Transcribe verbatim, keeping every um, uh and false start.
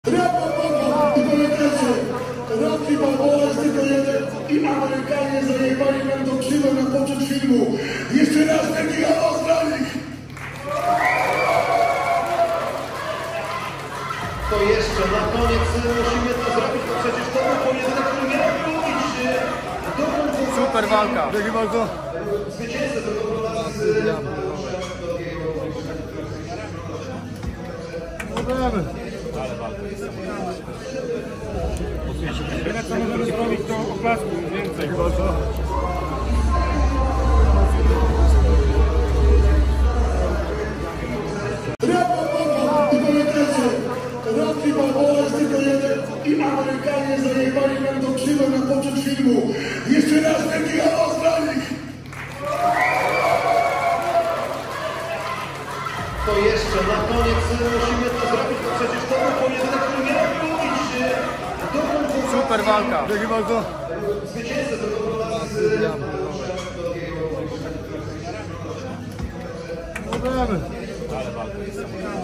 I pamiętajcie, Rocky Balboa jest tylko jeden i Amerykanie zajebali nam tą krzywę na początku filmu. Jeszcze raz taki hałas dla nich! To jeszcze na koniec musimy to zrobić, bo przecież to był pojedynek, który miał mówić do super walka. Dzięki bardzo. Zwycięzcę tego programu z... Problemy. Ale walka jest Teraz co możemy zrobić, to oklasku więcej. Dzięki bardzo. I pamiętajcie, Rocky Balboa jest tylko jeden i Amerykanie zajebali nam tą krzywę na początku filmu. Jeszcze raz taki hałas dla nich! To jeszcze na koniec musimy to zrobić, bo przecież to był pojedynek, który miał mówić do... super walka. Dzięki bardzo. Zwycięzcę tego programu z... Problemy. Ale walka jest